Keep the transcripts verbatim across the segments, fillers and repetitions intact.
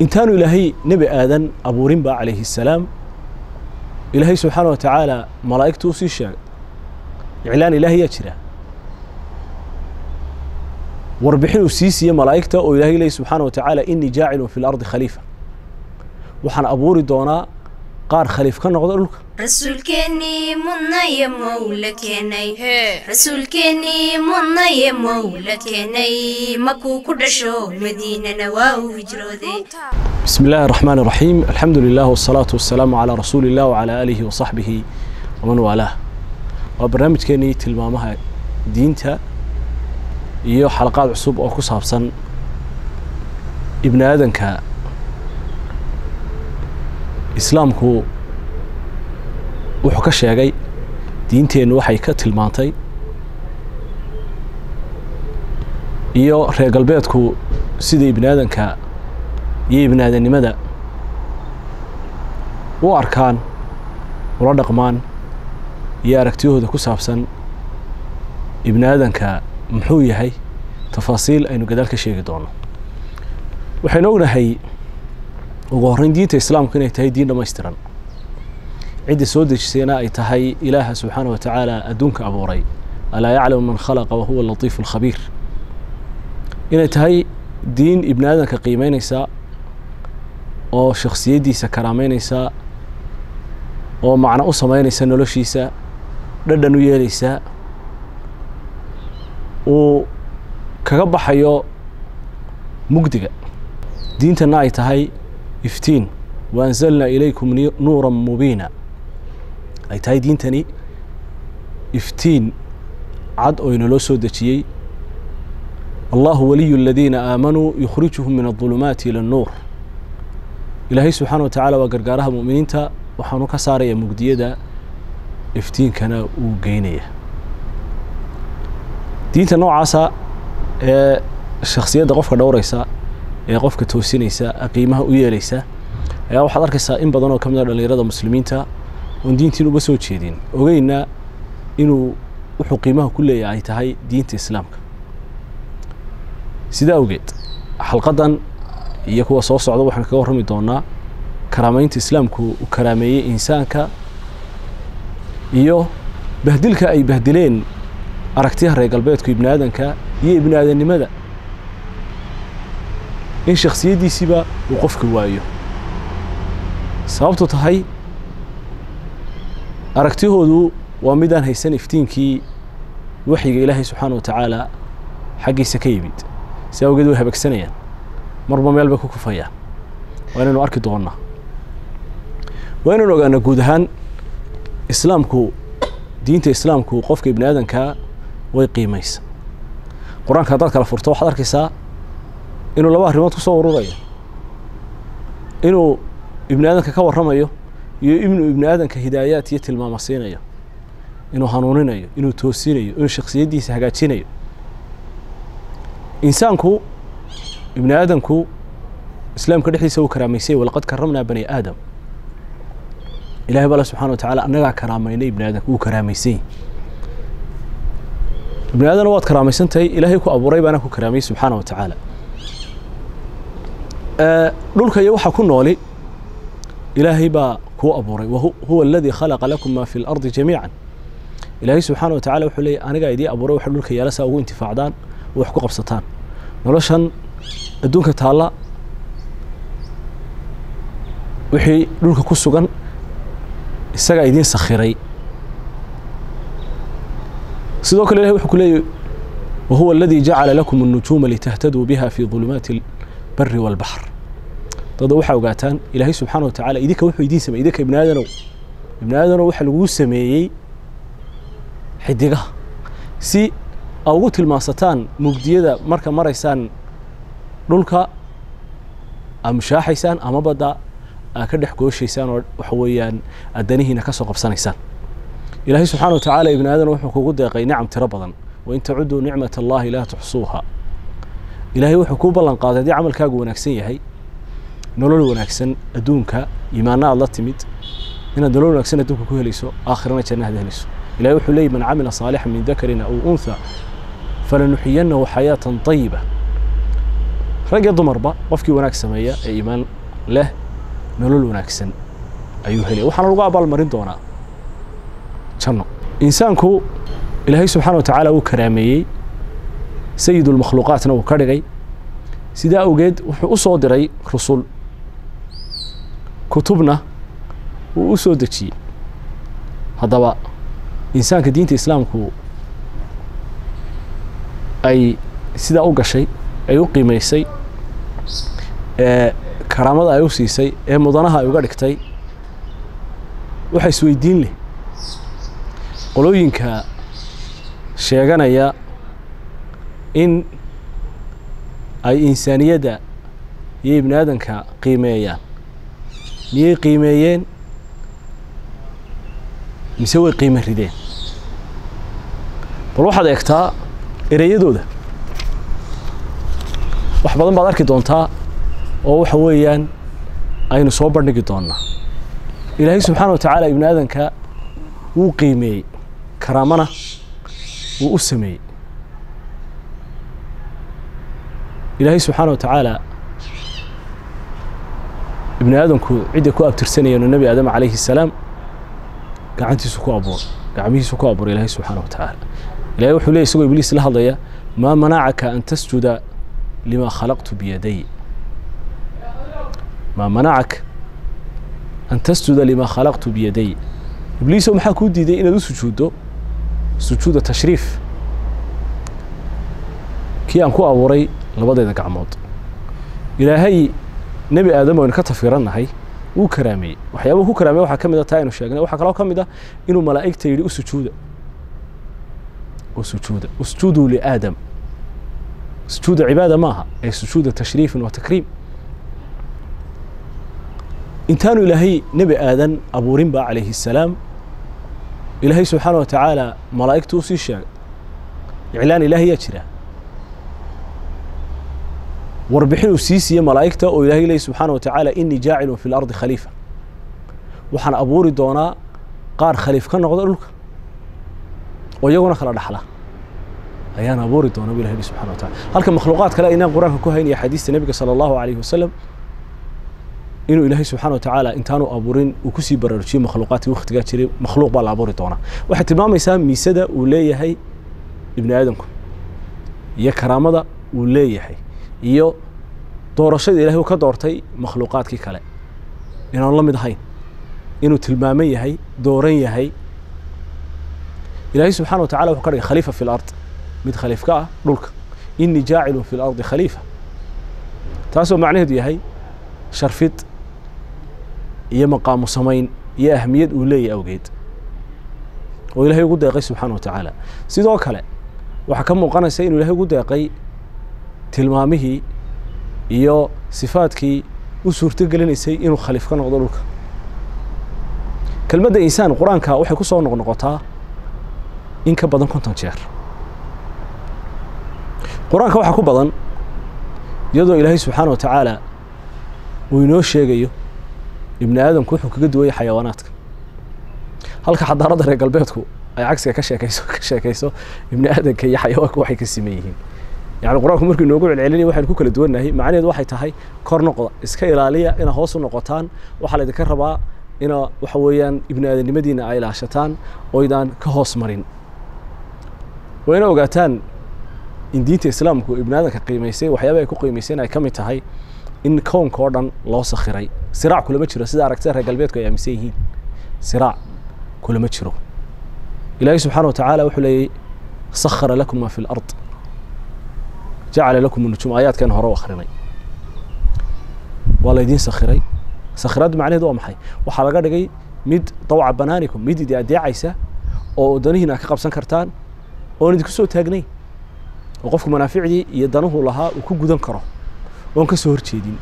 intaanu ilaahay nabi aadan abuurin ba calayhi salaam ilaahay subxaanahu wa tacaala malaa'igtu u sii sheegay iclaan ilaahay yaa jira warbixin uu sii siiyey malaa'igta oo ilaahay leeyahay subxaanahu wa tacaala innii jaacilun fi lardi khaliifa waxaan abuuri doonaa qaar khaliif ka noqda dhulka rasuulkeeni mudnaya mawla keenay rasuulkeeni mudnaya mawla keenay makuu ku dhasho madiinana waa uu hijrooday بسم الله الرحمن الرحيم الحمد لله والصلاة والسلام على رسول الله وعلى آله وصحبه ومن والاه وبرنامج كيني تلمامها دينتا iyo xalaqaad cusub oo ku saabsan ibn aadanka islaamku wuxuu ka sheegay diinteenu waxay ka tilmaantay iyo reer galbeedku sida ibn aadanka iyo ibn aadanimada u arkaan ula dhaqmaan iyo aragtiyahooda ku saabsan ibn aadanka muxuu yahay tafaasiil aynu gadaal ka sheegi doono waxaynu ognahay ugu horreyn diinta islaamku inay tahay diin dhammaystiran cidda soo dejisayna ay tahay ilaaha subxaanahu wa tacaala adduunka abuuray alaa yaclamu man khalaqa wa huwa latiifu alkhabiir inay tahay diin ibn aadanka qiimeynaysa oo shakhsiyaddiisa karaameynaysa oo macno u samaynaysa noloshiisa dhadhan u yeelaysa uu kaga baxayo mugdiga diintana ay tahay iftiin wa anzalna ilaykum nuuran mubiina ay tahay diintani iftiin cad oo inoo soo dejiyey allahu waliyu alladina aamanuu yukhrijuhum min adulumaati ila annuur ilaahay subxaanahu wa tacaala waa gargaaraha mu'miniinta waxaanu ka saaraya mugdiyada iftiinkana uu geynaya diinta noocaasa ee shakhsiyadda qofka dhowraysa ee qofka toosinaysa qiimaha u yeelaysa ayaa waxaad arkaysaa in badan oo ka mid ah dhalinyarada muslimiinta oon diintiin uga soo jeedin ogeyna inuu wuxuu qiimaha ku leeyahay ay tahay diinta islaamka sidaa awgeed xalqadan iyo kuwa soo socda waxaan kaga warrami doonaa karaameynta islaamku uu karaameeyey insaanka iyo bahdilka ay bahdileen aragtiyaha reer galbeedku ibn aadanka iyo ibn aadanimada in shakhsiyaddiisiiba uu qofka waayo sababtu tahay aragtiyahoodu waa midaan haysan iftiinkii waxyiga ilaahay subxaanahu wa tacaala xaggiisa ka yimid si awgeed way habagsanayaan marba meel bay ku kufayaan waa inaynu arki doonnaa waa inaynu ogaana guud ahaan islaamku diinta islaamku qofka ibn aadanka way qiimaysa quraanka haddaad kala furto waxaad arkaysaa inuu laba arrimood ku soo ururayo inuu ibn aadanka ka warramayo iyo inuu ibn aadanka hidaayaad iyo tilmaamo siinayo inuu hanuuninayo inuu toosinayo inuu shakhsiyaddiisa hagaajinayo insaanku ibn aadanku islaamka dhexdiisa uu karaameysay walaqad karamnaa bani aadam ilaahay bala subxaanahu wa tacaala annagaa karaameynay ibn aadanka uu karaameysay ibn aadan waad karaamaysantahay ilaahay ku abuuray baana ku karaamay subxaanahu wa tacaala dhulka iyo waxa ku nooli ilaahay baa ku abuuray huwa alladii khalaqa lakum ma fi al-ardi jamiican ilaahay subxaanahu wa tacaala wuxuu leeyahay aniga idii abuuray waxa dhulka yaala saa ugu intifaacdaan oo wax ku qabsataan noloshan adduunka taalla wixii dhulka ku sugan isaga idin sakhiray sidoo kale ilaahay wuxuu ku leeyahay wahuwa alladii jacala lakum an-nujuuma litahtaduu biha fi dhulumaati al-barri wal-bahr dad waxa ogaataan ilaahay subxaanahu wa tacaala idinka wuxuu idin sameeyay idinka ibn aadanow ibn aadanow waxa lagu sameeyay xidigaha si aad ugu tilmaansataan mugdiyada marka maraysaan dhulka ama shaaxaysaan ama badda aad ka dhex gooshaysaan oo waxa weeyaan adanihiina ka soo qabsanaysaan ilaahay subxaanahu wa tacaala ibn aadan wuxuu kugu deeqay nicam tiro badan wa in tacudu nicmat allahi laa tuxsuuha ilaahay wuxuu ku ballan qaaday haddii camalkaagu wanaagsan yahay nolol wanaagsan adduunka iimaanna aad la timid inaad nolol wanaagsan adduunka ku helayso aakhirana jannada helayso ilaahay wuxuu leeyahay man camila saalixan min dakarin aw untha falanuxyiyannahu xayaatan tayiba rag iyo dumarba qofkii wanaag sameeya ee iimaan leh nolol wanaagsan ayuu helay waxaana lagu abaal marin doonaa janno insaanku ilaahay subxaanahu wa tacaala uu karaameeyey sayidul makhluuqaatna uu ka dhigay sidaa awgeed wuxuu u soo diray rusul kutubna uu u soo dejiyey haddaba insaanka diinta islaamku ay sidaa u gashay ay u qiimaysay ee karaamada ay u siisay ee mudanaha ay uga dhigtay waxa isweydiin leh qolooyinka sheeganaya in ay insaaniyadda iyo ibni aadanka qiimeeyaan miyay qiimeeyeen mise way qiime rideen bal waxaad eegtaa ereyadooda wax badan baad arki doontaa oo waxa weeyaan aynu soo bandhigi doonnaa ilaahay subxaana wa tacaala ibni aadanka wuu qiimeeyey karaamana wuu u sameeyey ilaahay subxaana wa tacaala ibni aadanku cidda ku abtirsanayeen nebi aadam calayhi salaam gacantiisu ku abuuray gacmihiisu ku abuuray ilaahay subxaana wa tacaala ilaahay wuxuu leeyahy isagoo ibliis la hadlaya maa manacaka an tasjuda lima khalaqtu biyaday maa manacaka an tasjuda lima khalaqtu biyaday ibliisow maxaa kuu diiday inaad u sujuuddo sujuuda tashriif kii aan ku abuuray labadeeda gacmood ilaahay nebi aadam aynu ka tafirannahay wuu karaameeyey waxyaabuhu ku karaamey waxaa ka mid a taa aynu sheegnay waxaa kaloo ka mid ah inuu malaa'igta yidhi u sujuuda u sujuuda usjuduu liaadam sujuuda cibaada maaha ee sujuuda tashriifin wa takriim intaanu ilaahay nebi aadan abuurin ba calayhi salaam ilaahay subxaana wa tacaala malaa'igtu u sii sheegay iclaan ilaahiyaa jira warbixin uu sii siiyey malaa'igta oo ilaahay leeyahy subxaana wa tacaala innii jaacilun fi lardi khaliifa waxaan abuuri doonaa qaar khaliif ka noqda dhulka oo iyaguna kala dhaxla ayaan abuuri doona bu ilahay leeyahy subxana wa tacala halka makhluuqaad kale aynaan qur-aanka ku hayn iyo xadiista nebiga sala allahu calayhi wasalam inuu ilaahay subxaana wa tacaala intaanu abuurin uu kusii baraarujiyey makhluuqaadkii wakhtigaa jiray makhluuq baa la abuuri doonaa waxay tilmaamaysaa miisada uu leeyahay ibni aadamku iyo karaamada uu leeyahay iyo doorashada ilahay uu ka doortay makhluuqaadkii kale inaanu la mid ahayn inuu tilmaaman yahay dooran yahay ilaahay subxana wa tacala wuxuu ka dhigay khaliifa fi lard mid khaliif ka ah dhulka innii jaacilun fi lardi khaliifa taasoo macnaheedu yahay sharfid iyo maqaamu samayn iyo ahmiyad uu leeyahay awgeed oo ilaahay ugu deeqay subxaana wa tacaala sidoo kale waxaa ka muuqanaysa inuu ilahay ugu deeqay tilmaamihii iyo sifaadkii u suurto gelinaysay inuu khaliif ka noqdo dhulka kelmadda insaan qur-aanka waxay ku soo noqnoqotaa in ka badan konton jeer qur-aanka waxaa ku badan iyadoo ilaahay subxaana wa tacaala uu inoo sheegayo ibni aadamku wuxuu kaga duwaya xayawaanaadka halka xadaaradda reer galbeedku ay cagsiga ka sheekayso ka sheekayso ibni aadanka iyo xayawaanku waxay ka siman yihiin يعني القرآن مركي نوجو العلني واحد كوكل الدول نهي معناه واحد تهاي كرنقة إسكيلالية إنا هوس النقطان وحلا ذكر بقى إنا وحويان ابن آدم المدينة عيل عشتان وإذا كهوس مرين وإنا وقتان إن دينت الإسلام كو ابن آدم كقيميسين وحيابا يكون قيميسين أي كم تهاي إن كون كوردن لا سخري صراع كل ما تشرو سيدا ركتر قلبيتك يا مسيحيين صراع كل ما تشرو إلهي سبحانه وتعالى وحلي سخر لكم ما في الأرض جعل لكم النجوم آيات كان هروا أخرين والله يدين سخري سخرات معناه دوا محي وحلقة دقي مد طوع بنانكم مد دي أدي عيسى أو دنيه هناك قبسان كرتان أو ندكسو تاجني وقفكم منافع دي يدنوه لها وكو جدًا كره وانكسور تشيدين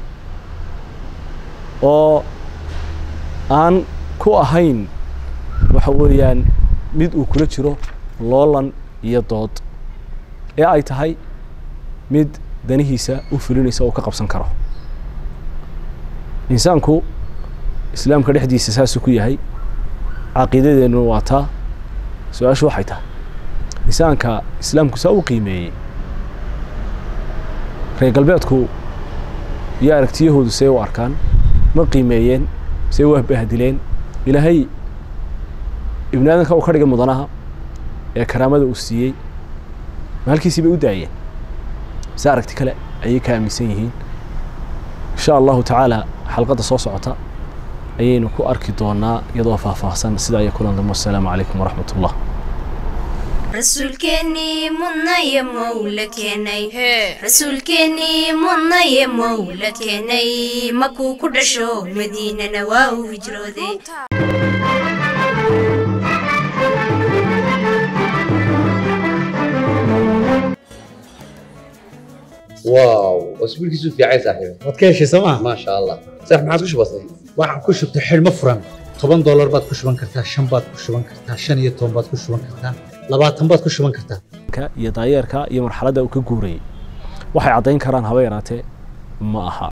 أو أن كو أهين وحوليان مد وكل شرو لالن يضاد إيه أي تهاي mid danihiisa u fulinaysa oo ka qabsan karo insaanku islaamka dhexdiisa saas ku yahay aqeedadeenu waa taa su'aashu waxay tahay insaanka islaamku saa u qiimeeyay reer galbeedku iyo aragtiyahoodu say u arkaan ma qiimeeyeen say u bahdileen ilaahay ibn aadanka uu ka dhigay mudanaha ee karaamada uu siiyey maalkiisii bay u daayeen si aragti kale ayay ka aaminsan yihiin insha allahu tacaala xalqada soo socota ayaynu ku arki doonaa iyadoo faahfaahsan sida ay kulan damo assalaamu calaykum waraxmatullah rasuulkeennii mudnaye mowla keenay rasuulkeennii mudnaye mowla keenay makuu ku dhasho madiinana waa uu hijrooday واو واسبوع كيسو في عايز صاحبي wadkeeshi sama ما شاء الله صح ما عاد وش بصي waxaan ku shubtay xidhmo furan toban dollar baad ku shuban kartaa shan baad ku shuban kartaa shan iyo toban baad ku shuban kartaa labaatan baad ku shuban kartaa ka iyo daayeerka iyo marxaladda uu ka guuray waxay cadeyn karaan haba yaraatee ma aha